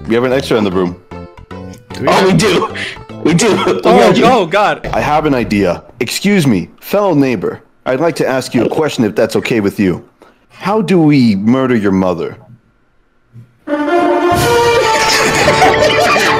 We have an extra in the room. We do. We do. Oh God. I have an idea. Excuse me, fellow neighbor. I'd like to ask you a question if that's okay with you. How do we murder your mother?